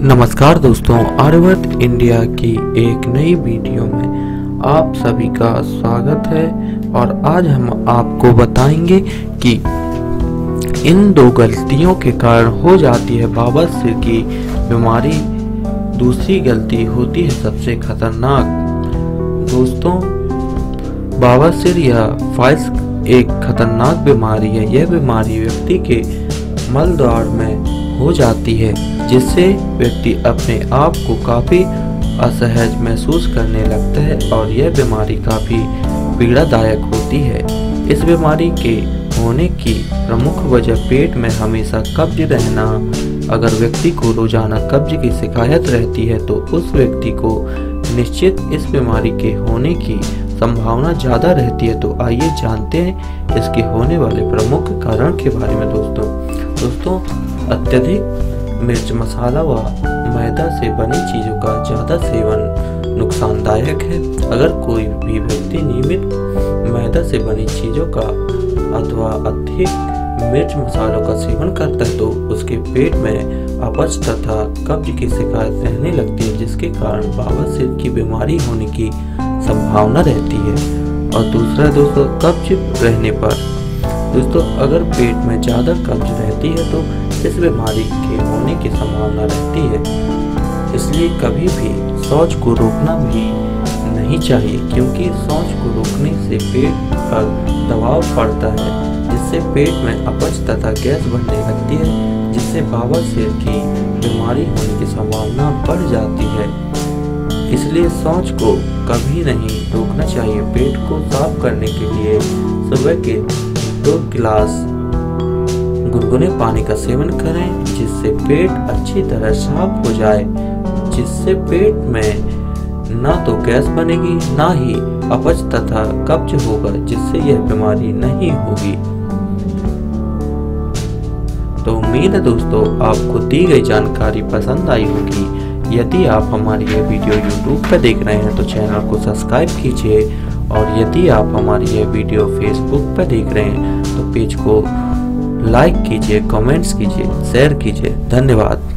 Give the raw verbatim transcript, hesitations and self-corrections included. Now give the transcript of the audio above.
नमस्कार दोस्तों, आर्यवर्त इंडिया की एक नई वीडियो में आप सभी का स्वागत है। और आज हम आपको बताएंगे कि इन दो गलतियों के कारण हो जाती है बवासीर की बीमारी। दूसरी गलती होती है सबसे खतरनाक। दोस्तों, बवासीर या फाइल्स एक खतरनाक बीमारी है। यह बीमारी व्यक्ति के मल द्वार में हो जाती है, जिससे व्यक्ति अपने आप को काफ़ी असहज महसूस करने लगता है और यह बीमारी काफ़ी पीड़ादायक होती है। इस बीमारी के होने की प्रमुख वजह पेट में हमेशा कब्ज रहना। अगर व्यक्ति को रोजाना कब्ज की शिकायत रहती है तो उस व्यक्ति को निश्चित इस बीमारी के होने की संभावना ज़्यादा रहती है। तो आइए जानते हैं इसके होने वाले प्रमुख कारण के बारे में। दोस्तों दोस्तों अत्यधिक मिर्च, मसाला व मैदा से बनी चीज़ों का ज़्यादा सेवन नुकसानदायक है। अगर कोई भी व्यक्ति नियमित मैदा से बनी चीज़ों का अथवा अधिक मिर्च मसालों का सेवन करता है तो उसके पेट में अपच तथा कब्ज की शिकायत रहने लगती है, जिसके कारण बवासीर की बीमारी होने की संभावना रहती है। और दूसरा दोस्तों, कब्ज रहने पर दोस्तों अगर पेट में ज़्यादा कब्ज रहती है तो इस बीमारी के होने की संभावना रहती है। इसलिए कभी भी शौच को रोकना भी नहीं चाहिए, क्योंकि शौच को रोकने से पेट पर दबाव पड़ता है, जिससे पेट में अपच तथा गैस बनने लगती है, जिससे बवासीर की बीमारी होने की संभावना बढ़ जाती है। इसलिए शौच को कभी नहीं रोकना चाहिए। पेट को साफ करने के लिए सुबह के दो गिलास गुनगुने पानी का सेवन करें, जिससे पेट अच्छी तरह साफ हो जाए, जिससे पेट में ना तो गैस बनेगी ना ही अपच तथा कब्ज होगा, जिससे यह बीमारी नहीं होगी। तो उम्मीद है दोस्तों आपको दी गई जानकारी पसंद आई होगी। यदि आप हमारी ये वीडियो यूट्यूब पर देख रहे हैं तो चैनल को सब्सक्राइब कीजिए, और यदि आप हमारी ये वीडियो फेसबुक पर देख रहे हैं तो पेज को लाइक कीजिए, कमेंट्स कीजिए, शेयर कीजिए। धन्यवाद।